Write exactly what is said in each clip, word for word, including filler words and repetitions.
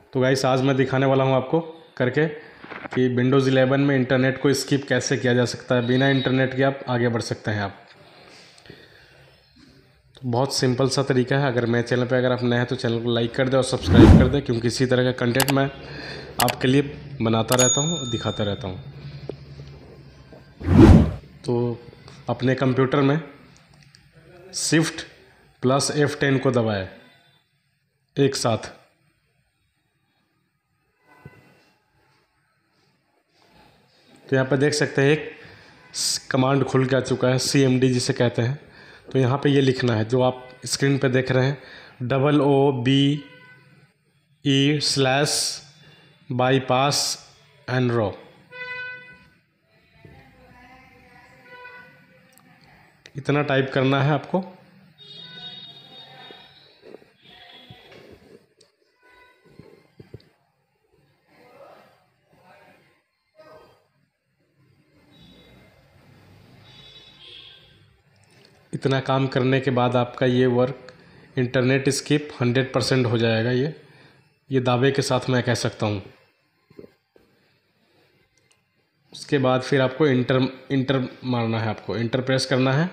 तो गाइस आज मैं दिखाने वाला हूं आपको करके कि विंडोज़ इलेवन में इंटरनेट को स्किप कैसे किया जा सकता है। बिना इंटरनेट के आप आगे बढ़ सकते हैं। आप तो बहुत सिंपल सा तरीका है। अगर मेरे चैनल पे अगर आप नए हैं तो चैनल को लाइक कर दें और सब्सक्राइब कर दें, क्योंकि इसी तरह का कंटेंट मैं आपके लिए बनाता रहता हूँ और दिखाता रहता हूँ। तो अपने कंप्यूटर में शिफ्ट प्लस एफ टेन को दबाएं एक साथ। तो यहाँ पे देख सकते हैं एक कमांड खुल के आ चुका है, सी एम डी जिसे कहते हैं। तो यहाँ पे ये लिखना है जो आप स्क्रीन पे देख रहे हैं, double O B E slash bypass and रो। इतना टाइप करना है आपको। इतना काम करने के बाद आपका ये work internet skip hundred percent हो जाएगा। ये ये दावे के साथ मैं कह सकता हूँ। उसके बाद फिर आपको इंटर इंटर मारना है, आपको इंटर प्रेस करना है।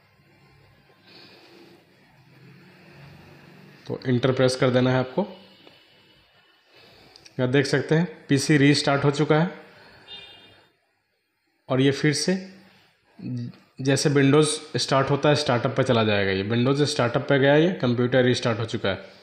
तो इंटर प्रेस कर देना है आपको। यहाँ देख सकते हैं पीसी रीस्टार्ट हो चुका है और ये फिर से जैसे विंडोज़ स्टार्ट होता है स्टार्टअप पे चला जाएगा। ये विंडोज़ स्टार्टअप पे गया, ये कंप्यूटर रीस्टार्ट हो चुका है।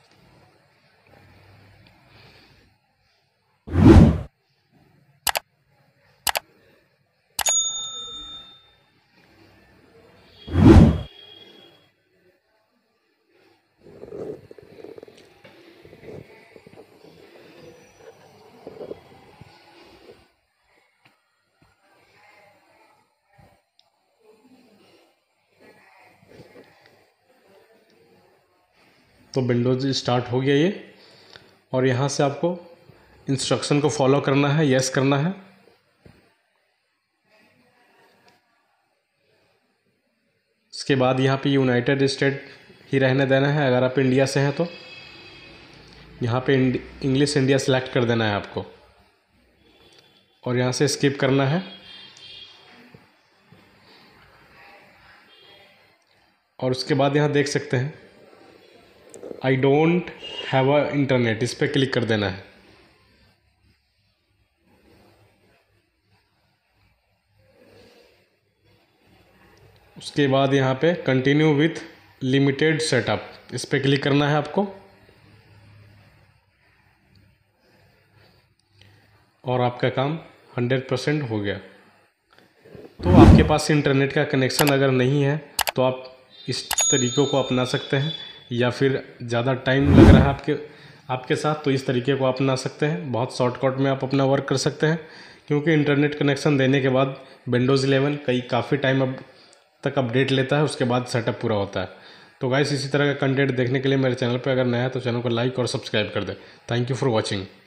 तो विंडोज़ स्टार्ट हो गया ये, और यहाँ से आपको इंस्ट्रक्शन को फॉलो करना है, यस करना है। इसके बाद यहाँ पे यूनाइटेड स्टेट ही रहने देना है। अगर आप इंडिया से हैं तो यहाँ पे इंग्लिश इंडिया सेलेक्ट कर देना है आपको, और यहाँ से स्किप करना है। और उसके बाद यहाँ देख सकते हैं I don't have a internet, इस पर क्लिक कर देना है। उसके बाद यहाँ पे कंटिन्यू विथ लिमिटेड सेटअप, इस पर क्लिक करना है आपको, और आपका काम हंड्रेड परसेंट हो गया। तो आपके पास इंटरनेट का कनेक्शन अगर नहीं है तो आप इस तरीक़ों को अपना सकते हैं, या फिर ज़्यादा टाइम लग रहा है आपके आपके साथ तो इस तरीके को अपना सकते हैं। बहुत शॉर्टकट में आप अपना वर्क कर सकते हैं, क्योंकि इंटरनेट कनेक्शन देने के बाद विंडोज़ इलेवन कई काफ़ी टाइम अब तक अपडेट लेता है, उसके बाद सेटअप पूरा होता है। तो गाइस इसी तरह का कंटेंट देखने के लिए मेरे चैनल पर अगर नया है तो चैनल को लाइक और सब्सक्राइब कर दें। Thank you for watching.